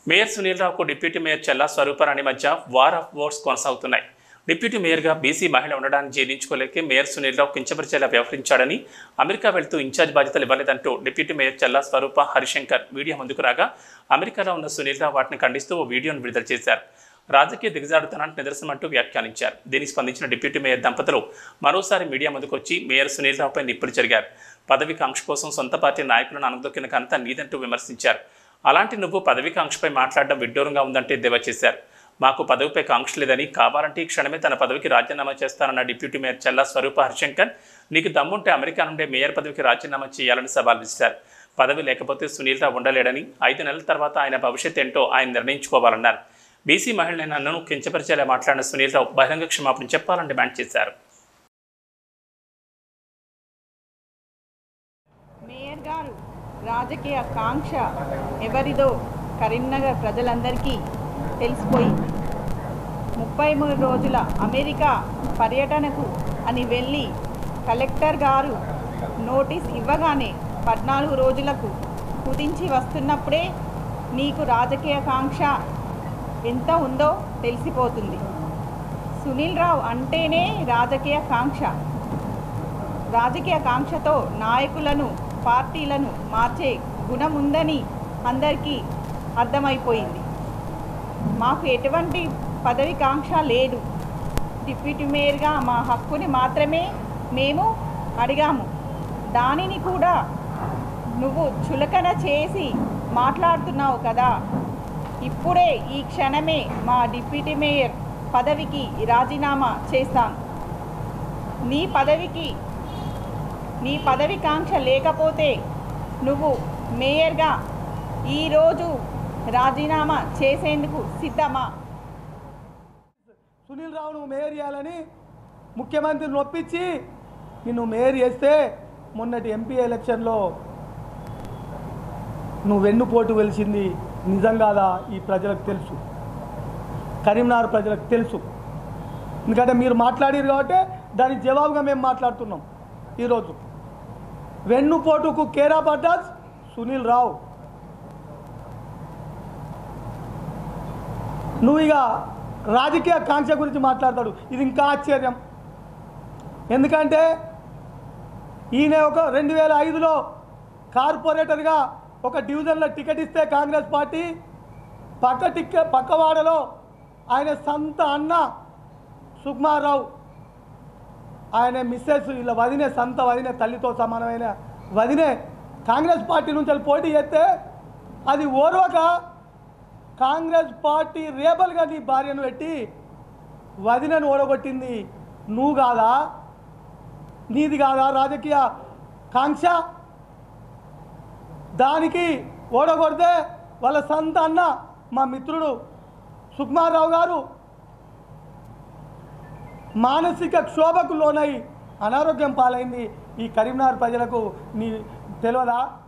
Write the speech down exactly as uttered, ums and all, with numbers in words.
Mayor Sunil రావుకు deputy mayor Chella Swarooparani మధ్య war of words కొనసాగుతున్నాయి. డిప్యూటీ మేయర్గా బీసీ మహిళ ఉండడాన్ని జీర్ణించుకోలేకే మేయర్ సునీల్ రావు కించపరిచేలా వ్యవహరించాడని, అమెరికా వెళ్తూ ఇన్ఛార్జ్ బాధ్యతలు ఇవ్వలేదంటూ deputy mayor Chella Swaroopa Harishankar media ముందుకు రాగా, అమెరికాలో ఉన్న సునీల్ రావు వాటిని ఖండిస్తూ ఓ వీడియోను విడుదల చేశారు. రాజకీయ దిగజారుతనానికి నిదర్శనమంటూ వ్యాఖ్యానించారు. దీనికి స్పందించిన డిప్యూటీ మేయర్ దంపతులు మరోసారి మీడియా ముందుకు వచ్చి మేయర్ సునీల్ రావుపై నిప్పులు జరిగారు. పదవి కాంక్ష కోసం సొంత పార్టీ నాయకులను అనగదొక్కిన ఘనత నీదంటూ విమర్శించారు. అలాంటి నువ్వు పదవి కాంక్షపై మాట్లాడడం విడ్డూరంగా ఉందంటే దేవా చేశారు. మాకు పదవిపై కాంక్ష లేదని, కావాలంటే ఈ క్షణమే తన పదవికి రాజీనామా చేస్తానన్న డిప్యూటీ మేయర్ చెల్లా స్వరూప హరిశంకర్, నీకు దమ్ముంటే అమెరికా నుండే మేయర్ పదవికి రాజీనామా చేయాలని సవాల్ విసిరారు. పదవి లేకపోతే సునీల్ రావు ఉండలేడని, ఐదు నెలల తర్వాత ఆయన భవిష్యత్ ఏంటో ఆయన నిర్ణయించుకోవాలన్నారు. బీసీ మహిళని నన్ను కించపరిచేలా మాట్లాడిన సునీల్ రావు బహిరంగ క్షమాపణ చెప్పాలని డిమాండ్ చేశారు. మేయర్ గారు రాజకీయ కాంక్ష ఎవరిదో కరీంనగర్ ప్రజలందరికీ తెలిసిపోయింది. ముప్పై మూడు రోజుల అమెరికా పర్యటనకు అని వెళ్ళి కలెక్టర్ గారు నోటీస్ ఇవ్వగానే పద్నాలుగు రోజులకు కుదించి వస్తున్నప్పుడే నీకు రాజకీయ కాంక్ష ఎంత ఉందో తెలిసిపోతుంది. సునీల్ రావు అంటేనే రాజకీయ కాంక్ష. రాజకీయ కాంక్షతో నాయకులను, పార్టీలను మార్చే గుణం ఉందని అందరికీ అర్థమైపోయింది. మాకు ఎటువంటి పదవి కాంక్ష లేదు. డిప్యూటీ మేయర్గా మా హక్కుని మాత్రమే మేము అడిగాము. దానిని కూడా నువ్వు చులకన చేసి మాట్లాడుతున్నావు కదా. ఇప్పుడే ఈ క్షణమే మా డిప్యూటీ మేయర్ పదవికి రాజీనామా చేస్తాను. నీ పదవికి నీ పదవి కాంక్ష లేకపోతే నువ్వు మేయర్గా ఈరోజు రాజీనామా చేసేందుకు సిద్ధమా? సునీల్ రావు నువ్వు మేయర్ చేయాలని ముఖ్యమంత్రిని ఒప్పించి నిన్ను మేయర్ చేస్తే మొన్నటి ఎంపీ ఎలక్షన్లో నువ్వు వెన్నుపోటు వెలిసింది నిజం కాదా ఈ ప్రజలకు తెలుసు, కరీంనగర్ ప్రజలకు తెలుసు. ఎందుకంటే మీరు మాట్లాడారు కాబట్టి దానికి జవాబుగా మేము మాట్లాడుతున్నాం. ఈరోజు వెన్నుపోటుకు కేరా పడ్డాస్ సునీల్ రావు. నువ్వు ఇక రాజకీయ కాంక్ష గురించి మాట్లాడతాడు, ఇది ఇంకా ఆశ్చర్యం. ఎందుకంటే ఈయన ఒక రెండు వేల ఐదులో కార్పొరేటర్గా ఒక డివిజన్లో టికెట్ ఇస్తే కాంగ్రెస్ పార్టీ పక్క టికె పక్కవాడలో ఆయన సొంత అన్న సుకుమారరావు, ఆయన మిస్సెస్ వీళ్ళ వదినే, సంత వదినే, తల్లితో సమానమైన వదినే కాంగ్రెస్ పార్టీ నుంచి వెళ్ళి పోటీ చేస్తే అది ఓర్వక కాంగ్రెస్ పార్టీ రేబల్గా నీ భార్యను పెట్టి వదినను ఓడగొట్టింది నువ్వు కాదా? నీది కాదా రాజకీయ కాంక్ష? దానికి ఓడగొడితే వాళ్ళ సొంత అన్న మా మిత్రుడు సుకుమారరావు గారు మానసిక క్షోభకు లోనై అనారోగ్యం పాలైంది. ఈ కరీంనగర్ ప్రజలకు నీ తెలియదా?